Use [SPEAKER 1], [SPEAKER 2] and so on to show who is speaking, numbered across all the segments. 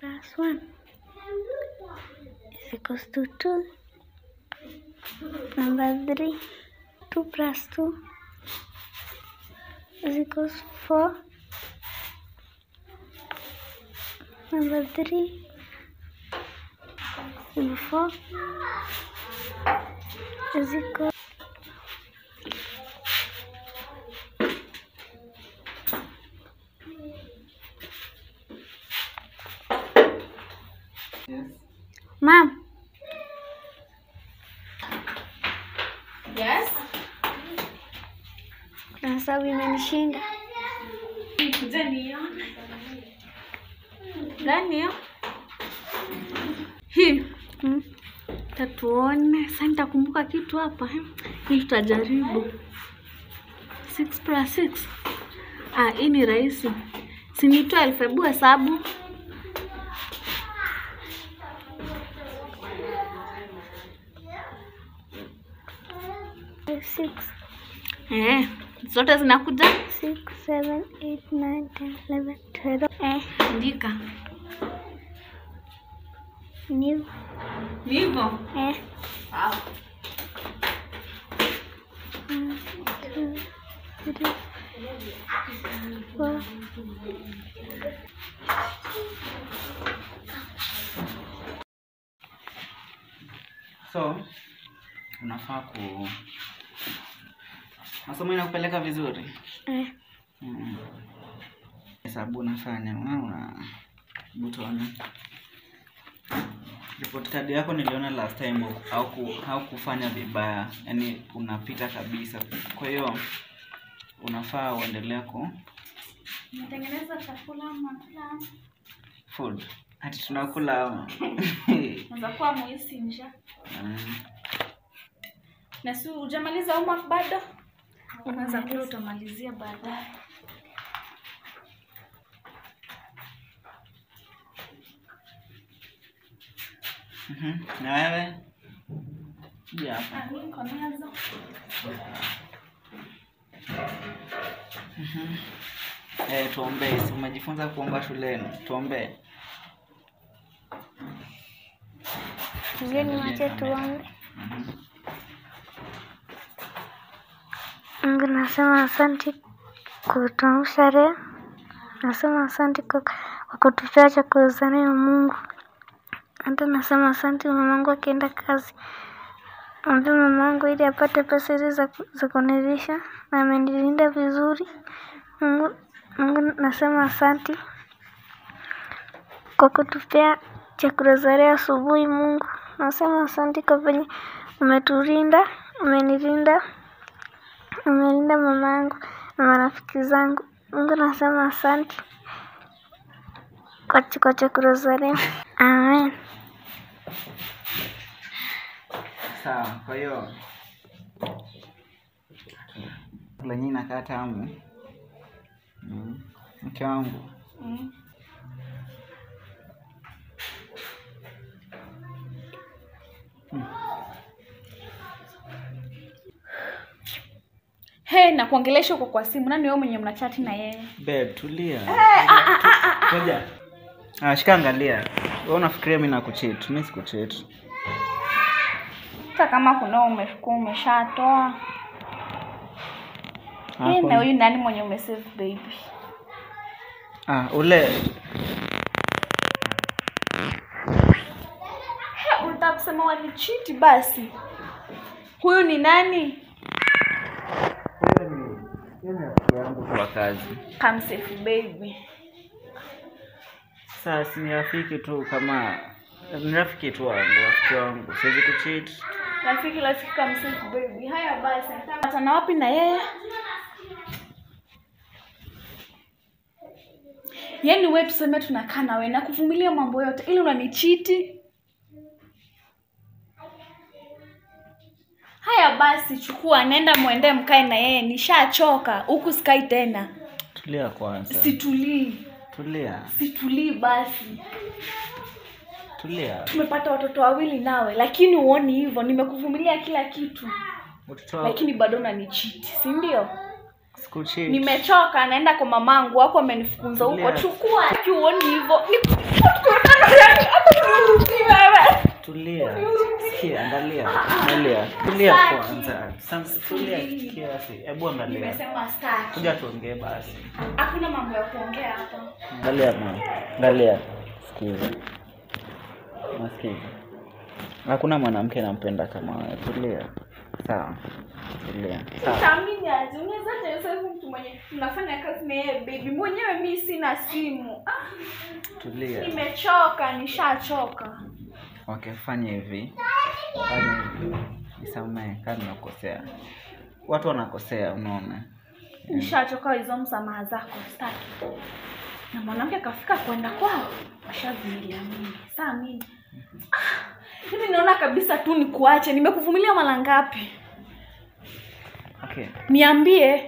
[SPEAKER 1] plus 1 is equals to 2. Number 3, 2 plus 2 is equals to 4. Number 3, 4 is equal.
[SPEAKER 2] Yes.
[SPEAKER 1] Mom.
[SPEAKER 3] Yes.
[SPEAKER 1] Sasa imenishinda.
[SPEAKER 3] Gani hiyo? Hii. Tatuone. Sasa nitakumbuka kitu hapa. Hii tutajaribu. 6 plus 6. Hii ni rahisi. Si ni 12, hebu hesabu.
[SPEAKER 1] 6.
[SPEAKER 3] Zote zinakuja
[SPEAKER 1] 6, 7, 8, 9, 10, 11, 12.
[SPEAKER 3] Andika.
[SPEAKER 1] Ni
[SPEAKER 3] Hivyo.
[SPEAKER 1] Wow. 1, 2, 3, 4.
[SPEAKER 2] So, unafaa masomo inakupeleka vizuri? Hesabu unafanya, butona. Report card yako niliona last time au kufanya vibaya, yani unapita kabisa. Kwa hiyo unafaa uendelee
[SPEAKER 3] Natengeneza chakula makula.
[SPEAKER 2] Food. Hadi tunakula.
[SPEAKER 3] Unaweza kuwa muisi njaa. Na si hujamaliza homework bado? Unaweza kula utamalizia baadaye.
[SPEAKER 2] Na wewe? Yeah.
[SPEAKER 3] Niko nazo.
[SPEAKER 2] Tuombe. Umejifunza kuomba shuleni. Tuombe.
[SPEAKER 1] Zeni wache tuombe. Mungu nasema asante kutuamsha leo. Nasema asante kwa kutupea chakula za Mungu. Hata nasema asante mamangu akienda kazi. Mwambie mamangu ili apate pesa hizi za kunilisha na amenilinda vizuri. Mungu nasema asante kwa kutupea chakula za leo asubuhi. Mungu nasema asante kwa venye umetulinda, umenilinda, umelinda mamangu na marafiki zangu. Mungu nasema asante kwa chakula za leo. Amen.
[SPEAKER 2] Sawa, kwa hiyo chakula nyingi nakaa tamu. Mke wangu.
[SPEAKER 3] Na kuongelesha huko kwa simu. Nani wewe mwenye mnachati na yeye?
[SPEAKER 2] Babe, tulia. Ngoja. Shika angalia. Wewe unafikiria mimi nakucheat? Mimi sikucheat.
[SPEAKER 3] Hata kama kuna umeshatoa. Na huyu nani mwenye umesave baby?
[SPEAKER 2] Ule.
[SPEAKER 3] Unataka kusema walicheat basi. Huyu ni nani?
[SPEAKER 2] Yangu kwa kazi.
[SPEAKER 3] Come safe baby.
[SPEAKER 2] Sasa ni rafiki tu kama ni rafiki tu wangu. Siwezi kucheat.
[SPEAKER 3] Rafiki come safe baby. Haya basi. Nataka wapi na yeye? Yaani wewe tuseme tunakaa na wewe na kuvumilia mambo yote ili unanichiti. Haya basi chukua nenda muende mkae na yeye, nishachoka. Huku sikai tena.
[SPEAKER 2] Tulia kwanza.
[SPEAKER 3] Situlii.
[SPEAKER 2] Tulia.
[SPEAKER 3] Situlii basi.
[SPEAKER 2] Tulia.
[SPEAKER 3] Tumepata watoto wawili nawe, lakini uone hivyo, nimekuvumilia kila kitu. Lakini bado unanichiti, si ndio?
[SPEAKER 2] Sikucheat.
[SPEAKER 3] Nimechoka, naenda kwa mamangu, wako amenifukuza huko. Chukua, uone hivyo.
[SPEAKER 2] Tulia. Sikia, angalia. Tulia kwanza. Sasa tulia kiasi. Hebu angalia.
[SPEAKER 3] Nimesema staki.
[SPEAKER 2] Kuja tuongee basi.
[SPEAKER 3] Hakuna mambo ya kuongea hapa.
[SPEAKER 2] Angalia mama. Angalia. Sikiza. Nasikiza. Hakuna mwanamke anampenda kama wewe. Tulia. Sawa. Tulia. Sawa.
[SPEAKER 3] Utaamini aje? Unaweza tena mtu mwenye unafanya kazi na yeye baby. Mwenyewe mimi sina simu.
[SPEAKER 2] Tulia.
[SPEAKER 3] Nimechoka, nishachoka.
[SPEAKER 2] Okay, fanya hivi. Fanya hivi. Nisamehe kama nakosea. Watu wanakosea, unaona.
[SPEAKER 3] Nishachoka hizo msamaha zako, sitaki. Na mwanamke kafika kwenda kwao, ashavumilia mimi. Sasa mimi. Mimi naona kabisa tu nikuache. Nimekuvumilia mara ngapi?
[SPEAKER 2] Okay.
[SPEAKER 3] Niambie.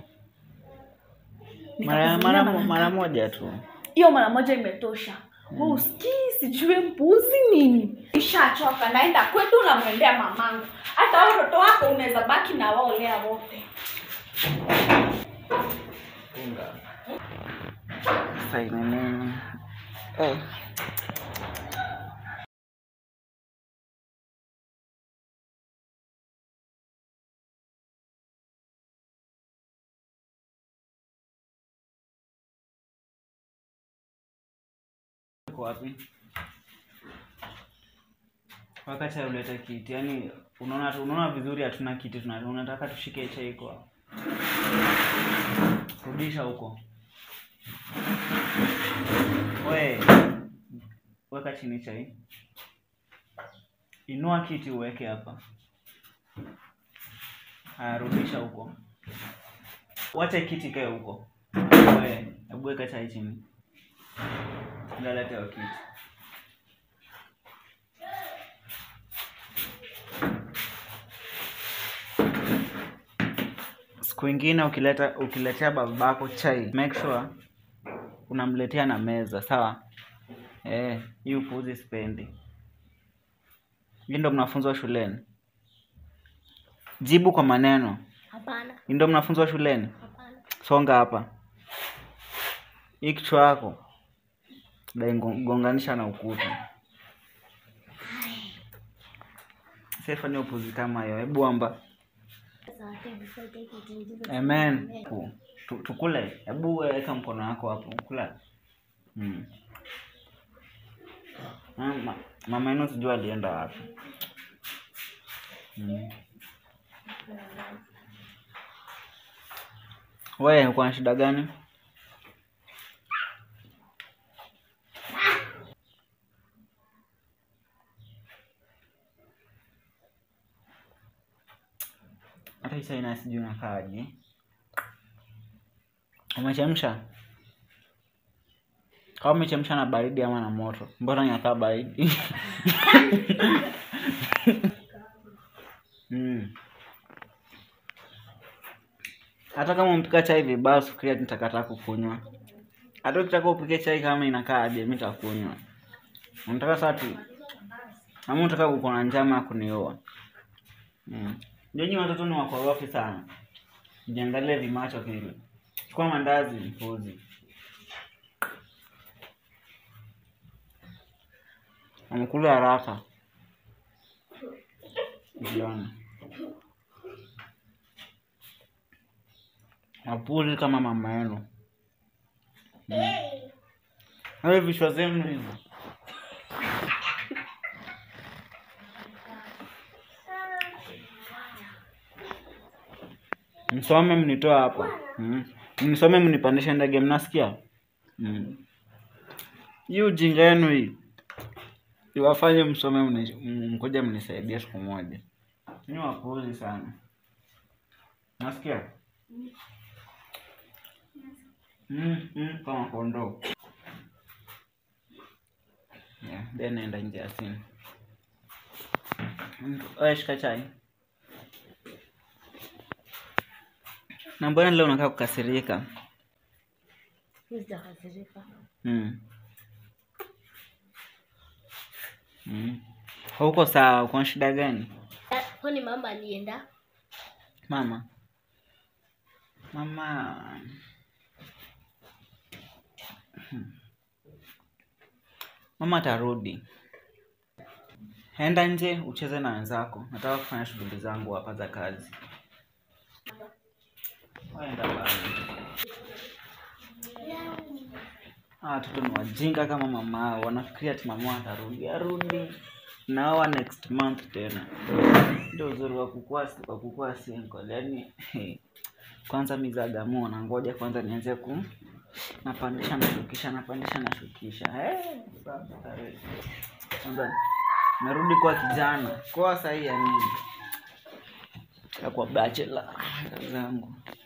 [SPEAKER 2] Mara moja tu.
[SPEAKER 3] Hiyo mara moja imetosha. Wewe usikii sijui mpuzi nini. Nishachoka, naenda kwetu na mwendea mamangu. Hata watoto wako unaweza baki na wao lea wote.
[SPEAKER 2] Funga. Sasa nini? Wapi? Wakati uleta kiti, yani unaona vizuri hatuna kiti, unataka tushike chai kwa. Rudisha huko. Wewe weka chini chai. Inua kiti uweke hapa. Rudisha huko. Wacha kiti kae huko. Wewe hebu weka chai chini. Ngalete wa kiti. Siku nyingine ukiletea babako chai, make sure unamletea na meza, sawa? Hii upuzi sipendi. Hii ndio mnafunzwa shuleni. Jibu kwa maneno.
[SPEAKER 1] Hapana.
[SPEAKER 2] Hii ndio mnafunzwa shuleni?
[SPEAKER 1] Hapana.
[SPEAKER 2] Songa hapa. Hii kichwa yako dai gonganisha na ukuta. Sasa fanya upuzi kama hiyo. Hebu amba. Amen. Tukule. Hebu weka mkono wako hapo. Kula. Mama yenu sijui alienda wapi. Wewe uko na shida gani? Hata hisa ina sijui unakaaje. Umechemsha? Kama umechemsha na baridi ama na moto? Mbona inakaa baridi? Hata kama umpika chai vibaya sufuria nitakataa kukunywa. Hata ukitaka upike chai kama inakaa aje mimi nitakunywa. Unataka sati? Ama unataka uko na njama ya kunioa? Nyinyi watoto ni wakorofi sana. Jiangalie vimacho vile. Chukua mandazi mpuzi. Amekula haraka. Jiona. Mapuli kama mama yenu. Hayo vichwa zenu hizo. Msome mnitoa hapa. Msome mnipandisha ndege mnasikia? Hii ujinga yenu hii. Iwafanye msome mkoja mnisaidie siku moja. Ni wapuzi sana. Nasikia? Kama kondoo. Then naenda nje ya simu. Shika chai. Na mbona leo unakaa kukasirika?
[SPEAKER 1] Sijakasirika.
[SPEAKER 2] Huko sawa, uko na shida gani?
[SPEAKER 1] Kwani mama alienda?
[SPEAKER 2] Mama. Mama atarudi. Enda nje ucheze na wenzako. Nataka kufanya shughuli zangu hapa za kazi. Waenda bali. Watoto ni wajinga kama mama. Wanafikiria ati mama atarudi. Arudi na wa next month tena. Ndio uzuri wa kukua single. Yaani kwanza mizagamu na ngoja kwanza nianze napandisha na shukisha. Kwanza narudi kwa kijana. Kwa sasa hii ya nini? Kwa bachelor zangu.